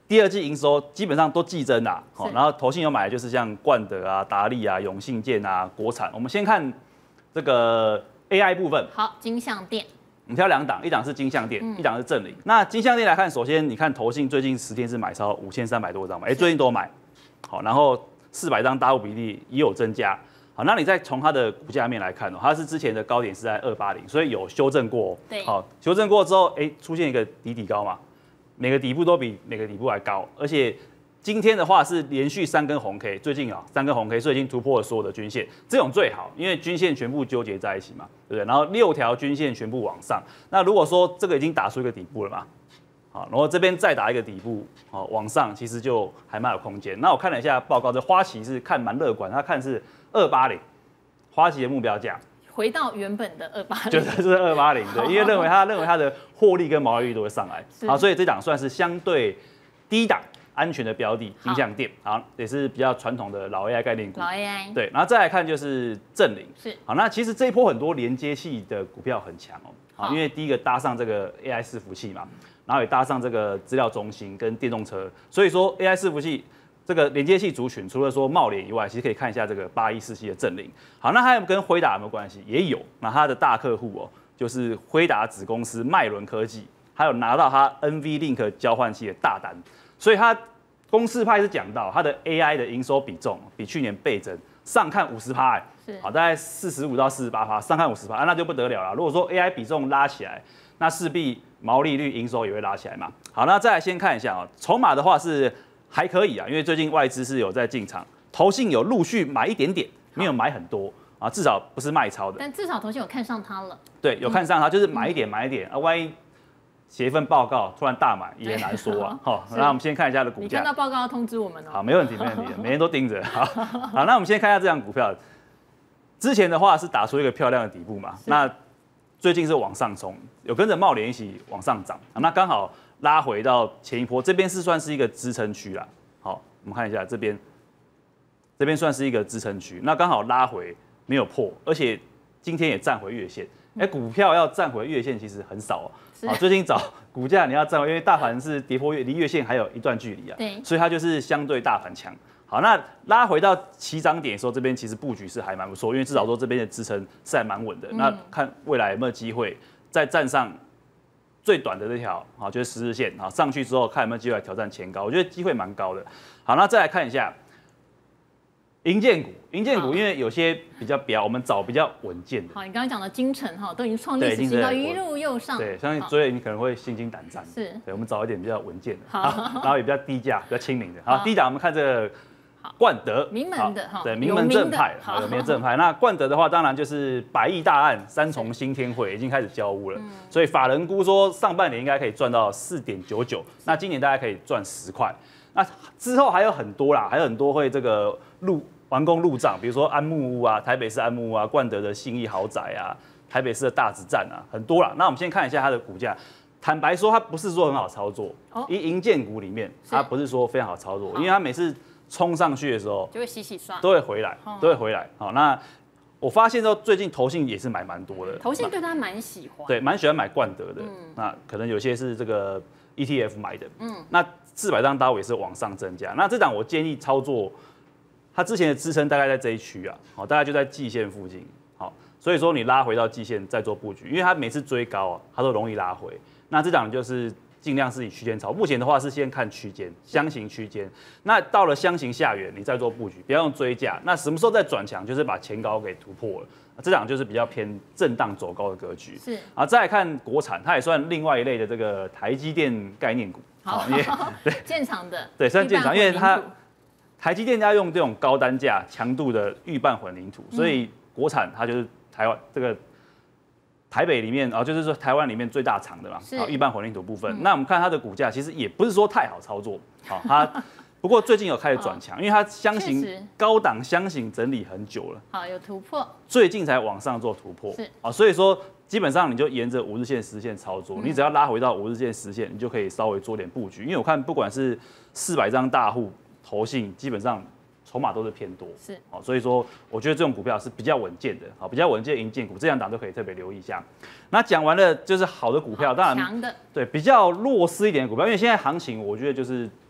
第二季营收基本上都季增啊，好，然后投信有买的就是像冠德啊、达利啊、永信建啊、国产。我们先看这个 A I 部分， 好，金像电。 我们挑两档，一档是金像电，嗯、一档是正凌。那金像电来看，首先你看投信最近十天是买超五千三百多张嘛，哎、欸，最近都买，好，然后四百张大户比例也有增加，好，那你再从它的股价面来看哦，它是之前的高点是在二八零，所以有修正过、哦， 对， 好，修正过之后，哎、欸，出现一个底底高嘛，每个底部都比每个底部还高，而且今天的话是连续三根红 K， 最近啊三根红 K， 所以已经突破了所有的均线，这种最好，因为均线全部纠结在一起嘛，对不对？然后六条均线全部往上，那如果说这个已经打出一个底部了嘛，好，然后这边再打一个底部，好往上，其实就还蛮有空间。那我看了一下报告，这花旗是看蛮乐观，他看是二八零，花旗的目标价。 回到原本的二八零， 就是二八零，对，因为认为他认为他的获利跟毛利率都会上来，好，所以这档算是相对低档。安全的标的，金像电，好，也是比较传统的老 A I 概念股， 老 A I， 对，然后再来看就是正凌， 是， 好，那其实这一波很多连接器的股票很强哦，好，因为第一个搭上这个 A I 伺服器嘛，然后也搭上这个资料中心跟电动车，所以说 A I 伺服器这个连接器族群，除了说茂联以外，其实可以看一下这个八一四七的正凌，好，那它跟辉达有没有关系？也有，那它的大客户哦，就是辉达子公司迈伦科技，还有拿到它 N V Link 交换器的大单，所以它公司派是讲到它的 A I 的营收比重比去年倍增，上看五十趴，好，大概四十五到四十八趴，上看五十趴，那就不得了了。如果说 A I 比重拉起来，那势必毛利率、营收也会拉起来嘛。好，那再来先看一下啊，筹码的话是还可以啊，因为最近外资是有在进场，投信有陆续买一点点，没有买很多啊，至少不是卖超的。 但至少投信有看上它了。 对，有看上它，就是买一点买一点啊，万一写一份报告突然大买也难说啊。好，那我们先看一下的股价。 你看到报告要通知我们哦。 好，没问题，没问题，每天都盯着。好，好，那我们先看一下这张股票。之前的话是打出一个漂亮的底部嘛，那最近是往上冲，有跟着茂联一起往上涨，那刚好拉回到前一波，这边是算是一个支撑区啦。好，我们看一下这边，这边算是一个支撑区，那刚好拉回没有破，而且今天也站回月线。哎、欸，股票要站回月线其实很少哦。啊，最近找股价你要站回，因为大盘是跌破月，离月线还有一段距离啊。 对， 所以它就是相对大盘强。好，那拉回到起涨点的时候，这边其实布局是还蛮不错，因为至少说这边的支撑是还蛮稳的。嗯、那看未来有没有机会再站上最短的这条，好，就是十日线，好，上去之后看有没有机会来挑战前高，我觉得机会蛮高的。好，那再来看一下。营建股，营建股因为有些比较标，我们找比较稳健的。 好，你刚刚讲的精城哈，都已经创历史新高，一路又上。 对，相信追你可能会心惊胆战。 是， 对，我们找一点比较稳健的，好，然后也比较低价、比较亲民的。好，第一档我们看这个冠德， 名门的哈， 对，名门正派，好，有名正派。那冠德的话，当然就是百亿大案，三重新天会已经开始交屋了，所以法人估说上半年应该可以赚到四点九九，那今年大概可以赚十块。那之后还有很多啦，还有很多会这个入。完工入账，比如说安木屋啊，台北市安木屋啊，冠德的信义豪宅啊，台北市的大直站啊，很多啦。那我们先看一下它的股价，坦白说，它不是说很好操作。哦，以营建股里面，它不是说非常好操作，因为它每次冲上去的时候， 就会洗洗刷， 都会回来，都会回来。好，那我发现说最近投信也是买蛮多的， 投信对它蛮喜欢， 对，蛮喜欢买冠德的。嗯，那可能有些是这个 E T F 买的。嗯，那四百张单位也是往上增加。那这档我建议操作。它之前的支撑大概在这一区啊，好，大概就在季线附近，好，所以说你拉回到季线再做布局，因为它每次追高啊，它都容易拉回。那这档就是尽量是以区间炒，目前的话是先看区间，箱型区间。那到了箱型下缘，你再做布局，不要用追价。那什么时候再转强，就是把前高给突破了。这档就是比较偏震荡走高的格局。是啊，再来看国产，它也算另外一类的这个台积电概念股，好，因为对建厂的， 对，算建厂，因为它。台积电家用这种高单价、强度的预拌混凝土，所以国产它就是台湾这个台北里面啊，就是说台湾里面最大厂的嘛，啊，预拌混凝土部分。嗯、那我们看它的股价，其实也不是说太好操作，好，它不过最近有开始转强，因为它箱型高档箱型整理很久了， 好有突破， 最近才往上做突破，是啊，所以说基本上你就沿着五日线、十线操作，你只要拉回到五日线、十线，你就可以稍微做点布局，因为我看不管是四百张大户。投信基本上筹码都是偏多，是好，所以说我觉得这种股票是比较稳健的，好，比较稳健营建股这两档都可以特别留意一下。那讲完了就是好的股票，当然强的对比较弱势一点的股票，因为现在行情我觉得就是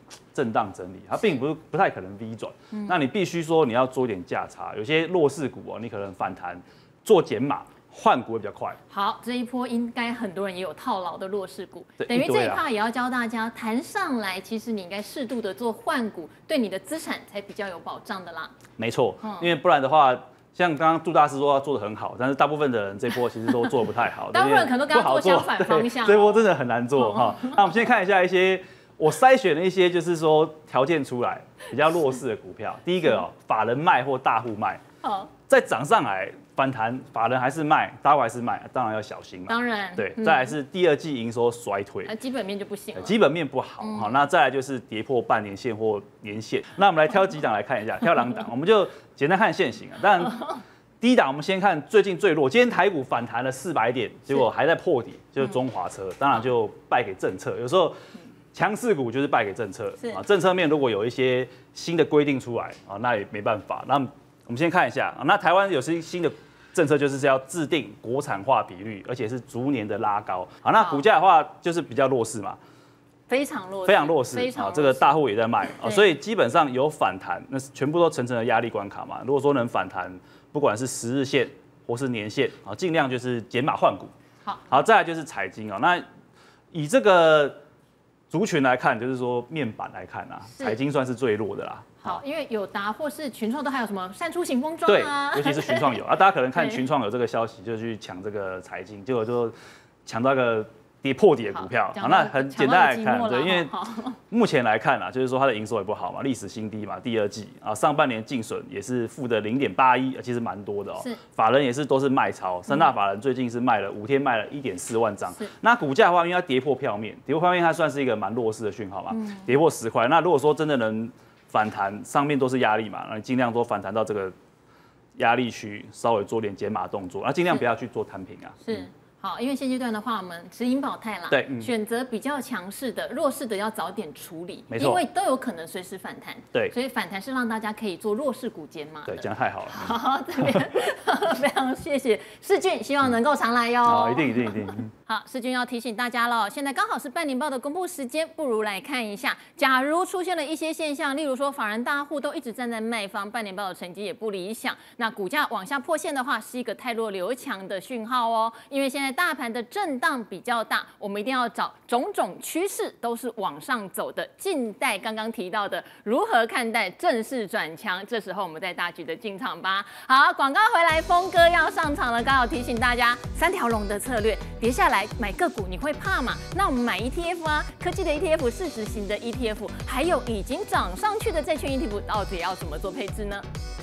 震荡整理，它并不是不太可能 V 转。嗯、那你必须说你要做一点价差，有些弱势股哦，你可能反弹做减码。换股会比较快。 好，这一波应该很多人也有套牢的弱势股，等于这一趴也要教大家弹上来，其实你应该适度的做换股，对你的资产才比较有保障的啦。 没错，嗯、因为不然的话，像刚刚杜大师说他做的很好，但是大部分的人这波其实都做的不太好， 大部分人可能都跟他做相反方向、哦， 这波真的很难做哈。哦、那我们先看一下一些我筛选的一些，就是说条件出来比较弱势的股票。第一个哦，法人卖或大户卖，哦、再涨上来。反弹，法人还是卖，大户还是卖，当然要小心嘛。 当然， 对，嗯、再来是第二季营收衰退， 基本面就不行了。 基本面不好，好、嗯，那再来就是跌破半年线或年线。那我们来挑几档来看一下，挑两档，我们就简单看线型啊。当然，第一档我们先看最近最弱，今天台股反弹了四百点，结果还在破底，就是中华车，当然就败给政策。有时候强势股就是败给政策啊，政策面如果有一些新的规定出来啊，那也没办法。那我们先看一下啊，那台湾有些新的政策就是要制定国产化比率，而且是逐年的拉高。好，那股价的话就是比较弱势嘛， 非常弱势， 非常弱势啊。这个大户也在卖啊，所以基本上有反弹，那全部都层层的压力关卡嘛。如果说能反弹，不管是十日线或是年线啊，尽量就是减码换股。好，好，再来就是财经啊，那以这个族群来看，就是说面板来看啊，财经算是最弱的啦。 好，因为友达或是群创都还有什么善出行封装啊， 对，尤其是群创有啊，大家可能看群创有这个消息就去抢这个财经，结果就抢到一个跌破底的股票。好，那很简单来看，对，因为目前来看啊，就是说它的营收也不好嘛，历史新低嘛，第二季啊，上半年净损也是负的零点八一，其实蛮多的哦。是，法人也是都是卖超，三大法人最近是卖了五天卖了一点四万张。那股价的话，因为它跌破票面，跌破票面它算是一个蛮弱势的讯号嘛，嗯、跌破十块。那如果说真的能反弹，上面都是压力嘛，那尽量都反弹到这个压力区，稍微做点减码动作，那尽量不要去做摊平啊。 是。嗯好，因为现阶段的话，我们持盈保泰啦， 对，嗯、 选择比较强势的、弱势的要早点处理， 没错， 因为都有可能随时反弹， 对， 所以反弹是让大家可以做弱势股减码的。 对，讲得太好了。 好，这边非常谢谢世俊，希望能够常来哟。 好，一定一定一定。 好，世俊要提醒大家了，现在刚好是半年报的公布时间，不如来看一下，假如出现了一些现象，例如说法人大户都一直站在卖方，半年报的成绩也不理想，那股价往下破线的话，是一个太弱留强的讯号哦，因为现在大盘的震荡比较大，我们一定要找种种趋势都是往上走的。近代刚刚提到的如何看待正式转强，这时候我们再大举的进场吧。好，广告回来，峰哥要上场了，刚好提醒大家三条龙的策略，跌下来买个股你会怕吗？那我们买 E T F 啊，科技的 E T F、市值型的 E T F， 还有已经涨上去的债券 E T F， 到底要怎么做配置呢？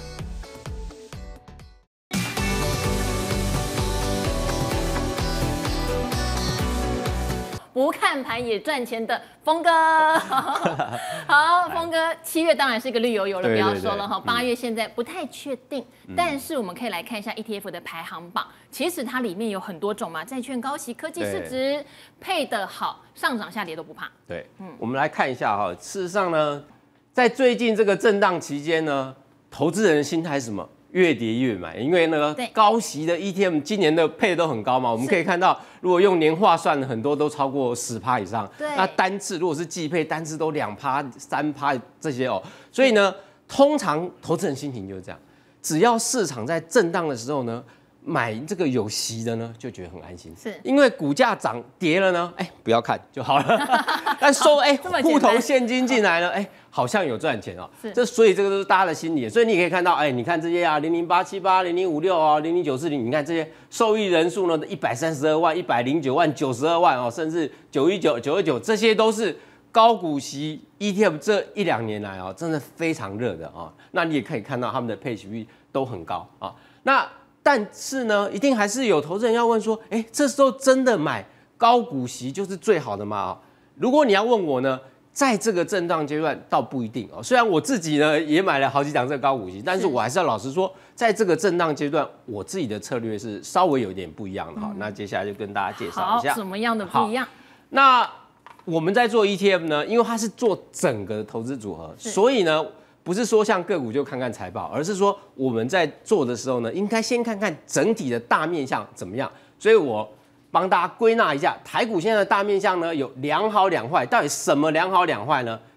不看盘也赚钱的峰哥，好，峰哥，七月当然是一个绿油油了，不要说了哈。八月现在不太确定，嗯、但是我们可以来看一下 E T F 的排行榜。其实它里面有很多种嘛，债券高息、科技市值配得好，上涨下跌都不怕。 对，嗯，我们来看一下哈。事实上呢，在最近这个震荡期间呢，投资人的心态是什么？越跌越买，因为那个高息的 E T F 今年的配的都很高嘛，我们可以看到，如果用年化算，很多都超过十趴以上。那单次如果是季配，单次都两趴、三趴这些哦。所以呢，通常投资人心情就是这样，只要市场在震荡的时候呢，买这个有息的呢，就觉得很安心，是因为股价涨跌了呢，哎，不要看就好了。但收哎户头现金进来了，哎。好像有赚钱哦，这所以这个都是大家的心理，所以你可以看到，哎，你看这些啊，零零八七八、零零五六啊、零零九四零，你看这些受益人数呢，一百三十二万、一百零九万、九十二万哦，甚至九一九、九二九，这些都是高股息 E T F 这一两年来哦，真的非常热的啊。那你也可以看到他们的配息率都很高啊。那但是呢，一定还是有投资人要问说，哎，这时候真的买高股息就是最好的吗？如果你要问我呢？在这个震荡阶段，倒不一定哦。虽然我自己呢也买了好几档这个高股息，但是我还是要老实说，在这个震荡阶段，我自己的策略是稍微有一点不一样的哈。嗯、那接下来就跟大家介绍一下， 什么样的不一样？ 那我们在做 E T F 呢，因为它是做整个投资组合，所以呢，不是说像个股就看看财报，而是说我们在做的时候呢，应该先看看整体的大面向怎么样。所以我帮大家归纳一下，台股现在的大面向呢有两好两坏，到底什么两好两坏呢？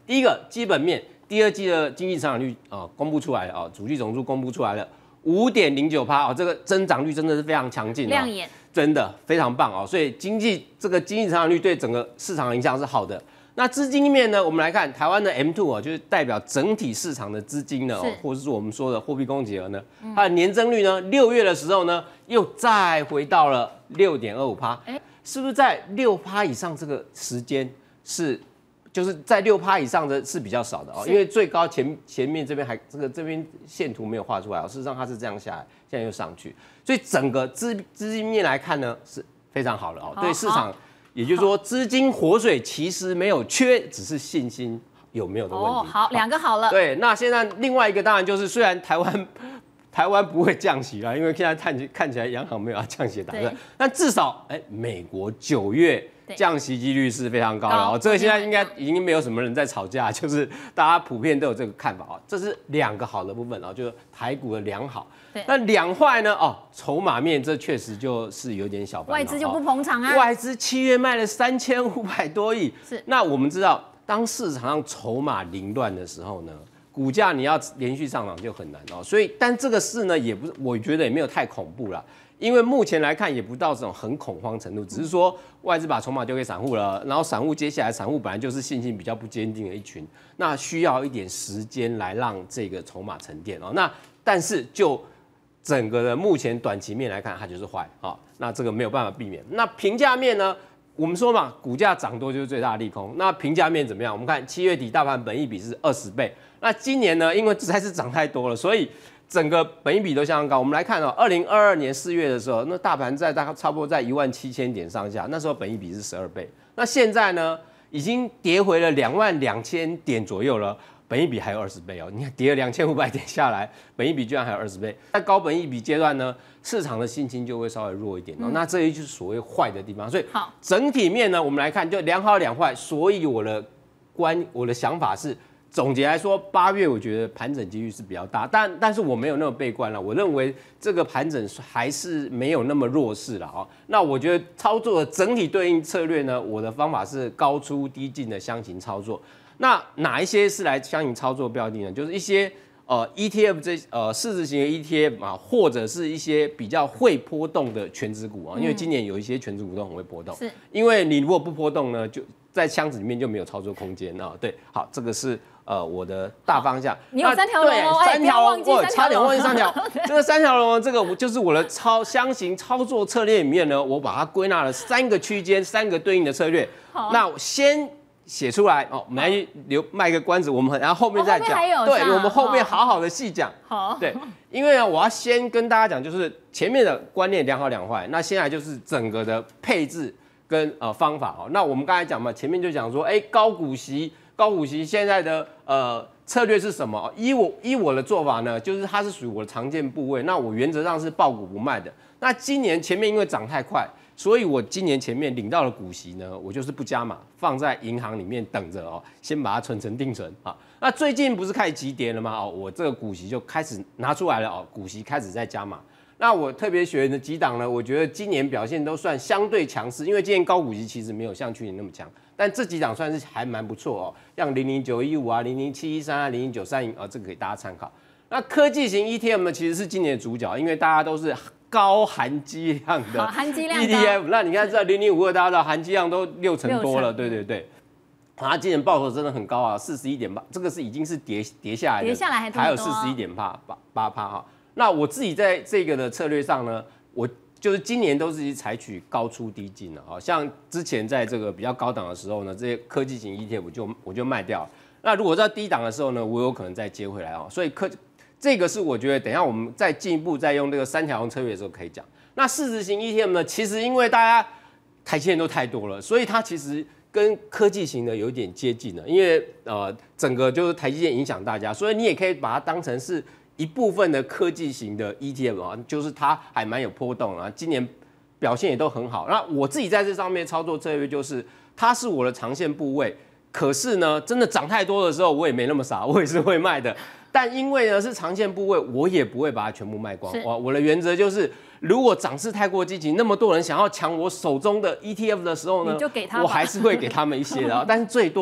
第一个基本面，第二季的经济成长率啊、呃、公布出来了啊，主计总数公布出来了，五点零九趴啊，这个增长率真的是非常强劲， 亮眼， 真的非常棒啊！所以经济这个经济成长率对整个市场的影响是好的。那资金面呢，我们来看台湾的 M 二 啊，就是代表整体市场的资金呢，或者是我们说的货币供给额呢，它的年增率呢，六月的时候呢，又再回到了六点二五趴，是不是在六趴以上这个时间是？就是在六趴以上的是比较少的哦，因为最高前前面这边还这个这边线图没有画出来哦，事实上它是这样下来，现在又上去，所以整个资资金面来看呢是非常好的哦，对市场，也就是说资金活水其实没有缺，只是信心有没有的问题。 哦，好，两个好了。 对，那现在另外一个当然就是虽然台湾。台湾不会降息啦，因为现在看起看起来央行没有要降息的打算，但至少哎、欸，美国九月降息几率是非常高的哦。这个现在应该已经没有什么人在吵架，就是大家普遍都有这个看法哦。这是两个好的部分哦，就是台股的两好。那两坏呢？哦，筹码面这确实就是有点小烦恼。 外资就不捧场啊。 外资七月卖了三千五百多亿。 是。 那我们知道，当市场上筹码凌乱的时候呢？股价你要连续上涨就很难哦，所以但这个事呢也不是，我觉得也没有太恐怖啦，因为目前来看也不到这种很恐慌程度，只是说外资把筹码丢给散户了，然后散户接下来散户本来就是信心比较不坚定的一群，那需要一点时间来让这个筹码沉淀哦。那但是就整个的目前短期面来看，它就是坏啊，那这个没有办法避免。那评价面呢？我们说嘛，股价涨多就是最大的利空。那评价面怎么样？我们看七月底大盘本益比是二十倍。那今年呢，因为实在是涨太多了，所以整个本益比都相当高。我们来看哦，二零二二年四月的时候，那大盘在大概差不多在一万七千点上下，那时候本益比是十二倍。那现在呢，已经跌回了两万两千点左右了。本益比还有二十倍哦，你看跌了两千五百点下来，本益比居然还有二十倍。在高本益比阶段呢，市场的信心就会稍微弱一点哦。嗯、那这也就是所谓坏的地方。所以整体面呢，我们来看就两好两坏。所以我的观我的想法是，总结来说，八月我觉得盘整几率是比较大，但但是我没有那么悲观了。我认为这个盘整还是没有那么弱势了哦。那我觉得操作的整体对应策略呢，我的方法是高出低进的箱型操作。那哪一些是来相应操作标的呢？就是一些呃 E T F 这呃市值型的 E T F 啊，或者是一些比较会波动的全指股啊，因为今年有一些全指股都很会波动。是，因为你如果不波动呢，就在箱子里面就没有操作空间啊。对，好，这个是呃我的大方向。 你有三条龙哦， 三条龙，我差点忘记三条。 对这个三条龙，这个就是我的操箱型操作策略里面呢，我把它归纳了三个区间，三个对应的策略。好，那我先。写出来哦，我们来留卖个关子，我们然后后面再讲。 哦、 对，我们后面好好的细讲。 好， 对，因为呢，我要先跟大家讲，就是前面的观念两好两坏，那现在就是整个的配置跟呃方法哦。那我们刚才讲嘛，前面就讲说，哎，高股息，高股息现在的呃策略是什么？依我依我的做法呢，就是它是属于我的常见部位，那我原则上是抱股不卖的。那今年前面因为涨太快。所以我今年前面领到的股息呢，我就是不加码，放在银行里面等着哦，先把它存成定存啊。那最近不是开始急跌了吗？哦，我这个股息就开始拿出来了哦，股息开始在加码。那我特别学的几档呢，我觉得今年表现都算相对强势，因为今年高股息其实没有像去年那么强，但这几档算是还蛮不错哦，像零零九一五啊、零零七一三啊、零零九三零啊，这个给大家参考。那科技型 E T F 呢，其实是今年的主角，因为大家都是。高含积量的 E T F， 那你看这零零五二，大家知道含积量都六成多了，对对对，它今年报酬真的很高啊，四十一点八，这个是已经是跌跌下来的， 跌下来还还有四十一点八八八趴哈。那我自己在这个的策略上呢，我就是今年都是采取高出低进的啊，像之前在这个比较高档的时候呢，这些科技型 E T F 我就我就卖掉，那如果在低档的时候呢，我有可能再接回来啊，所以科。这个是我觉得，等一下我们再进一步再用这个三条龙策略的时候可以讲。那市值型 E T F 呢，其实因为大家台积电都太多了，所以它其实跟科技型的有点接近了。因为呃，整个就是台积电影响大家，所以你也可以把它当成是一部分的科技型的 E T F 啊，就是它还蛮有波动啊，今年表现也都很好。那我自己在这上面操作策略就是，它是我的长线部位，可是呢，真的涨太多的时候，我也没那么傻，我也是会卖的。但因为呢是长线部位，我也不会把它全部卖光。我我的原则就是，如果涨势太过激情，那么多人想要抢我手中的 E T F 的时候呢， 你就给他， 我还是会给他们一些的，但是最多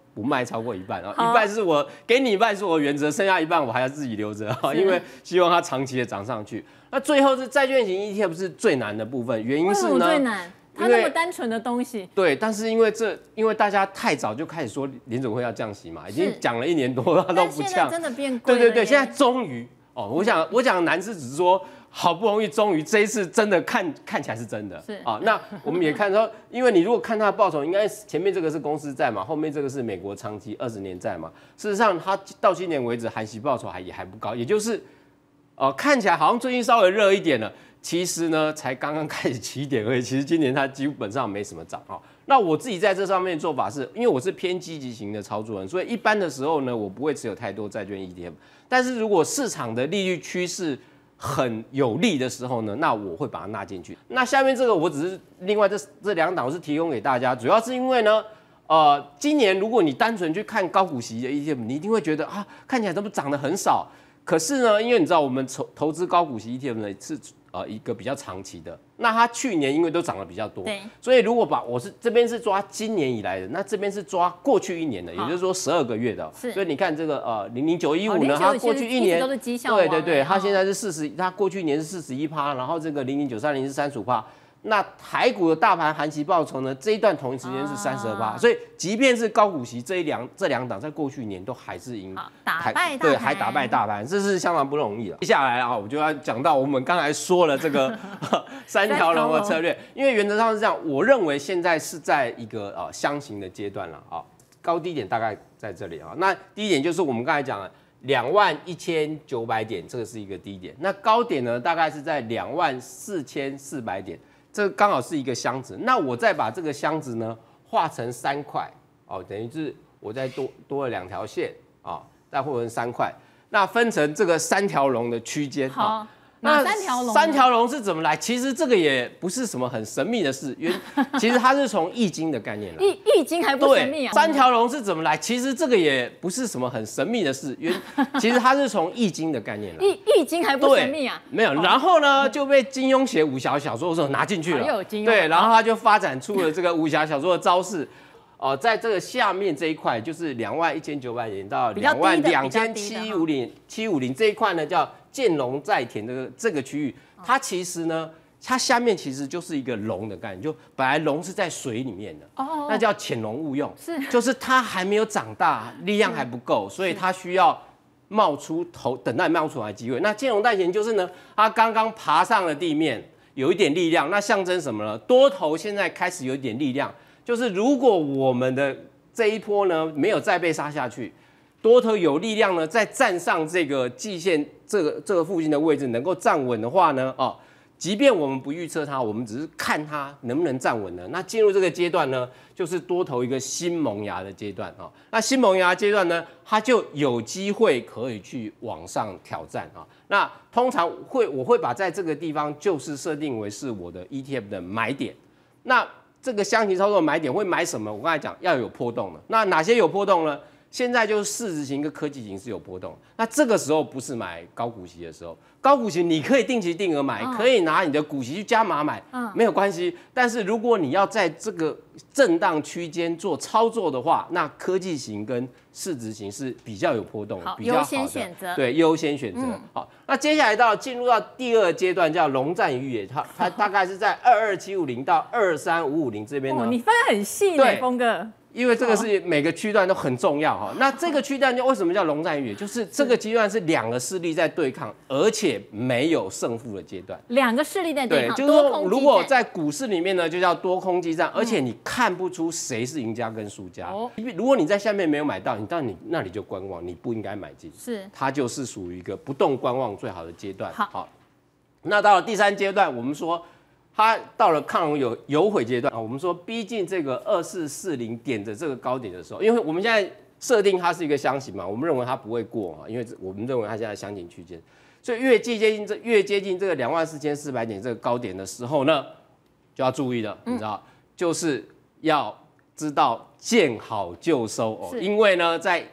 不卖超过一半啊，一半是我给你一半是我原则，剩下一半我还要自己留着啊，因为希望它长期的涨上去。那最后是债券型 E T F 是最难的部分，原因是呢， 最难，它那么单纯的东西。 对，但是因为这，因为大家太早就开始说联准会要降息嘛，已经讲了一年多了，它都不降， 真的变贵。 对对对，现在终于哦，我想我讲难是只是说。好不容易，终于这一次真的看看起来是真的， 是啊。那我们也看到，因为你如果看它的报酬，应该前面这个是公司债嘛，后面这个是美国长期二十年债嘛。事实上，它到今年为止含息报酬还也还不高，也就是，呃，看起来好像最近稍微热一点了，其实呢才刚刚开始起点而已。其实今年它基本上没什么涨啊。那我自己在这上面的做法是，因为我是偏积极型的操作人，所以一般的时候呢，我不会持有太多债券 E T F。但是如果市场的利率趋势很有利的时候呢，那我会把它纳进去。那下面这个我只是另外这这两档我是提供给大家，主要是因为呢，呃，今年如果你单纯去看高股息的 E T F， 你一定会觉得啊，看起来怎么涨得很少。可是呢，因为你知道我们投投资高股息 E T F 呢是呃一个比较长期的，那它去年因为都涨得比较多，所以如果把我是这边是抓今年以来的，那这边是抓过去一年的，也就是说十二个月的。所以你看这个呃零零九一五呢，它过去一年对对对，它现在是四十，它过去一年是四十一趴，然后这个零零九三零是三十五趴。那台股的大盘含息报酬呢，这一段同一时间是三十二趴，所以即便是高股息这一两这两档，在过去一年都还是赢， 打败大盘， 对，还打败大盘，这是相当不容易了。接下来啊，我就要讲到我们刚才说了这个三条龙的策略，因为原则上是这样，我认为现在是在一个呃箱型的阶段了啊，高低点大概在这里啊。那低点就是我们刚才讲的两万一千九百点，这个是一个低点。那高点呢，大概是在两万四千四百点。这刚好是一个箱子，那我再把这个箱子呢画成三块，哦，等于是我再多多了两条线啊，再画成三块，那分成这个三条龙的区间。 好，那三条龙， 三条龙是怎么来？其实这个也不是什么很神秘的事，因为其实它是从易经的概念来。 易易经还不神秘啊？ 三条龙是怎么来？其实这个也不是什么很神秘的事，因为其实它是从易经的概念来。 易易经还不神秘啊？ 没有，然后呢就被金庸写武侠小说的时候拿进去了。对，然后他就发展出了这个武侠小说的招式。哦、呃，在这个下面这一块就是两万一千九百点到两万两千七五零七五零这一块呢，叫见龙在田这个这个区域，它其实呢，它下面其实就是一个龙的概念，就本来龙是在水里面的，哦，那叫潜龙勿用， 是， 就是它还没有长大，力量还不够，所以它需要冒出头，等待冒出来的机会。那见龙在田就是呢，它刚刚爬上了地面，有一点力量，那象征什么呢？多头现在开始有一点力量。就是如果我们的这一波呢没有再被杀下去，多头有力量呢再站上这个季线这个这个附近的位置能够站稳的话呢，哦，即便我们不预测它，我们只是看它能不能站稳呢？那进入这个阶段呢，就是多头一个新萌芽的阶段啊。那新萌芽阶段呢，它就有机会可以去往上挑战啊。那通常会我会把在这个地方就是设定为是我的 E T F 的买点。那这个箱型操作的买点会买什么？我刚才讲要有波动的，那哪些有波动呢？现在就是市值型跟科技型是有波动，那这个时候不是买高股息的时候，高股息你可以定期定额买，可以拿你的股息去加码买，没有关系。但是如果你要在这个震荡区间做操作的话，那科技型跟市值型是比较有波动，比较好的， 优先选择， 对，优先选择。嗯、好，那接下来到进入到第二阶段叫龙战于野，它它大概是在二二七五零到二三五五零这边呢。 哦，你分得很细呢，峰哥。 因为这个是每个区段都很重要哈，那这个区段就为什么叫龙战于野？就是这个阶段是两个势力在对抗，而且没有胜负的阶段。 两个势力在对抗， 对，就是说，如果在股市里面呢，就叫多空激战，而且你看不出谁是赢家跟输家。哦，如果你在下面没有买到，你到你那里就观望，你不应该买进。 是， 它就是属于一个不动观望最好的阶段。 好， 好，那到了第三阶段，我们说。它到了抗龙有有悔阶段啊，我们说逼近这个二四四零点的这个高点的时候，因为我们现在设定它是一个箱型嘛，我们认为它不会过啊，因为我们认为它现在箱型区间，所以越接近这越接近这个两万四千四百点这个高点的时候呢，就要注意了，你知道，就是要知道见好就收哦，因为呢，在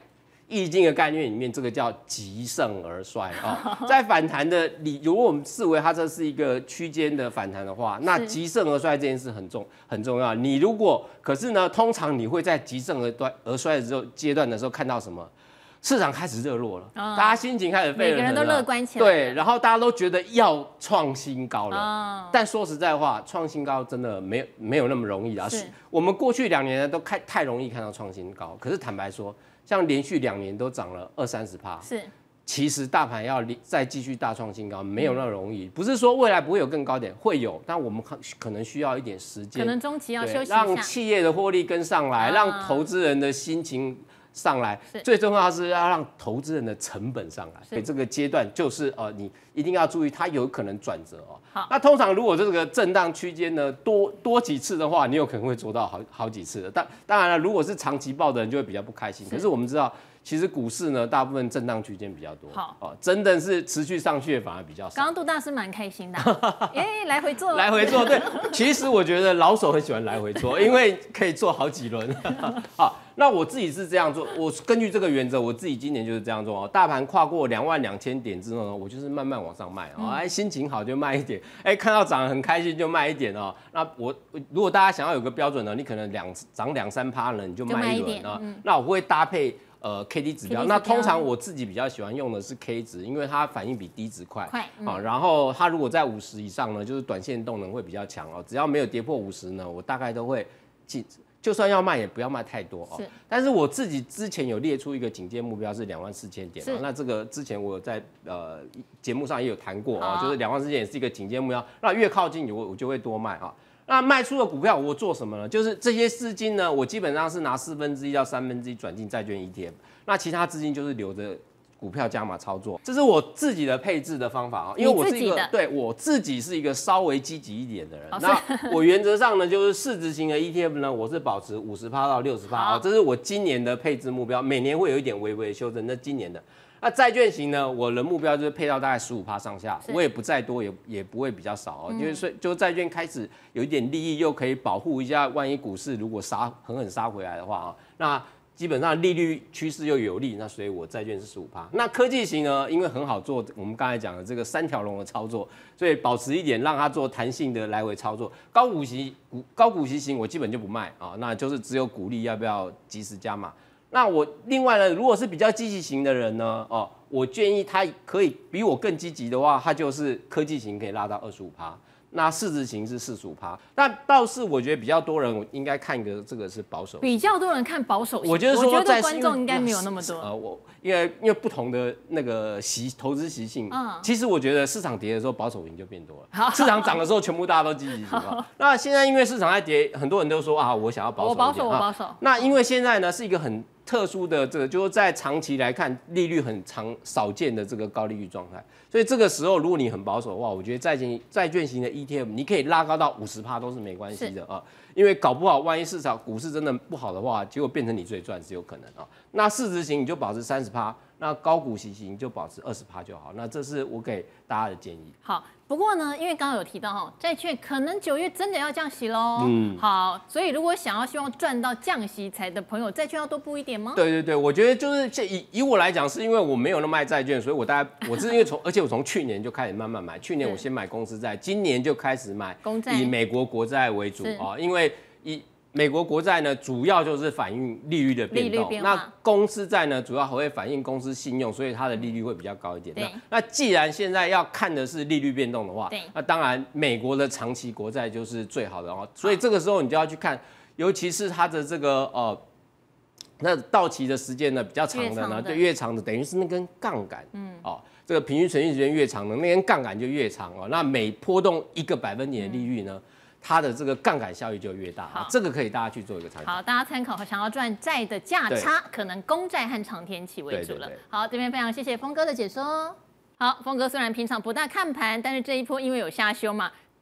易经的概念里面，这个叫极盛而衰啊、哦。在反弹的理，如果我们视为它这是一个区间的反弹的话，那极盛而衰这件事很重很重要。你如果可是呢，通常你会在极盛而衰而衰的时候阶段的时候看到什么？市场开始热络了，哦、大家心情开始沸腾了， 每个人都乐观起来。 对，然后大家都觉得要创新高了。哦、但说实在话，创新高真的没有没有那么容易啊。我们过去两年呢都看太容易看到创新高，可是坦白说，像连续两年都涨了二三十趴， 是。 其实大盘要再继续大创新高，没有那么容易。嗯、不是说未来不会有更高点，会有，但我们可能需要一点时间， 可能中期要休息一下， 让企业的获利跟上来，啊、让投资人的心情上来。最重要是要让投资人的成本上来。所以这个阶段就是呃，你一定要注意，它有可能转折哦。好，那通常如果这个震荡区间呢多多几次的话，你有可能会做到好好几次的。但当然了，如果是长期抱的人就会比较不开心。可是我们知道。其实股市呢，大部分震荡区间比较多，好哦，真的是持续上去的反而比较少。 刚刚杜大师蛮开心的，哎，来回做， 来回做，对。其实我觉得老手很喜欢来回做，因为可以做好几轮。好，那我自己是这样做，我根据这个原则，我自己今年就是这样做哦。大盘跨过两万两千点之后呢，我就是慢慢往上卖哦，哎，心情好就卖一点，哎，看到涨得很开心就卖一点哦。那我如果大家想要有个标准呢，你可能两涨两三趴呢，你就卖一轮啊。那我会搭配。呃 ，K D 指标，那通常我自己比较喜欢用的是 K 值，因为它反应比低值快，快、嗯、啊。然后它如果在五十以上呢，就是短线动能会比较强哦。只要没有跌破五十呢，我大概都会进，就算要卖也不要卖太多哦。是。但是我自己之前有列出一个警戒目标是两万四千点、哦，那这个之前我有在呃节目上也有谈过啊、哦，就是两万四千点是一个警戒目标，那越靠近我我就会多卖啊。那卖出的股票我做什么呢？就是这些资金呢，我基本上是拿四分之一到三分之一转进债券 E T F， 那其他资金就是留着股票加码操作，这是我自己的配置的方法啊。因为我是一个对我自己是一个稍微积极一点的人。哦、那我原则上呢，就是市值型的 E T F 呢，我是保持五十趴到六十趴啊，这是我今年的配置目标，每年会有一点微微的修正。那今年的。那债券型呢，我的目标就是配到大概十五趴上下，我也不再多，也也不会比较少哦，因为所以就债券开始有一点利益，又可以保护一下，万一股市如果杀狠狠杀回来的话啊，那基本上利率趋势又有利，那所以我债券是十五趴。那科技型呢，因为很好做，我们刚才讲的这个三条龙的操作，所以保持一点，让它做弹性的来回操作。高股息股高股息型我基本就不卖啊，那就是只有鼓励要不要及时加码。那我另外呢，如果是比较积极型的人呢，哦，我建议他可以比我更积极的话，他就是科技型可以拉到二十五趴，那市值型是四十五趴。但倒是我觉得比较多人应该看一个这个是保守， 比较多人看保守型。 我觉得说， 我觉得观众应该没有那么多。 呃，我因为因为不同的那个习投资习性，嗯，其实我觉得市场跌的时候保守型就变多了，市场涨的时候全部大家都积极型。那现在因为市场在跌，很多人都说啊，我想要保守一点， 我保守，我保守。 那因为现在呢是一个很特殊的这个，就是在长期来看，利率很长少见的这个高利率状态，所以这个时候如果你很保守的话，我觉得债券债券型的 E T F 你可以拉高到五十趴都是没关系的啊，因为搞不好万一市场股市真的不好的话，结果变成你最赚是有可能啊。那市值型你就保持三十趴，那高股息型就保持二十趴就好。那这是我给大家的建议。 好。不过呢，因为刚刚有提到哈，债券可能九月真的要降息喽。嗯，好，所以如果想要希望赚到降息财的朋友，债券要多布一点吗？ 对对对，我觉得就是以以我来讲，是因为我没有那么卖债券，所以我大概我是因为从而且我从去年就开始慢慢买，去年我先买公司债，今年就开始买公债， 以美国国债为主啊，因为以美国国债呢，主要就是反映利率的变动。那公司债呢，主要还会反映公司信用，所以它的利率会比较高一点。那那既然现在要看的是利率变动的话，那当然美国的长期国债就是最好的哦。所以这个时候你就要去看，尤其是它的这个呃，那到期的时间呢比较长的呢，对越长的，等于是那根杠杆，嗯，哦，这个平均存续时间越长的，那根杠杆就越长哦。那每波动一个百分点的利率呢？嗯，它的这个杠杆效益就越大，这个可以大家去做一个参考。 好，大家参考。想要赚债的价差，可能公债和长天期为主了。对对对，好，这边非常谢谢峰哥的解说。好，峰哥虽然平常不大看盘，但是这一波因为有下修嘛，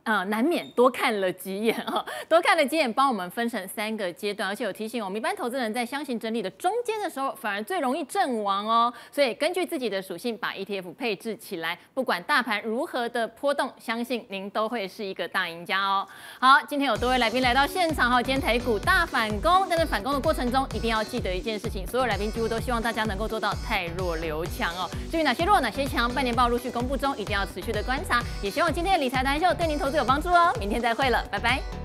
呃，难免多看了几眼哦，多看了几眼，帮我们分成三个阶段，而且有提醒我们，一般投资人在箱型整理的中间的时候，反而最容易阵亡哦。所以根据自己的属性，把 E T F 配置起来，不管大盘如何的波动，相信您都会是一个大赢家哦。好，今天有多位来宾来到现场哈，今天台股大反攻，但是反攻的过程中，一定要记得一件事情，所有来宾几乎都希望大家能够做到太弱留强哦。至于哪些弱，哪些强，半年报陆续公布中，一定要持续的观察，也希望今天的理财谈秀对您投资有帮助哦。明天再会了，拜拜。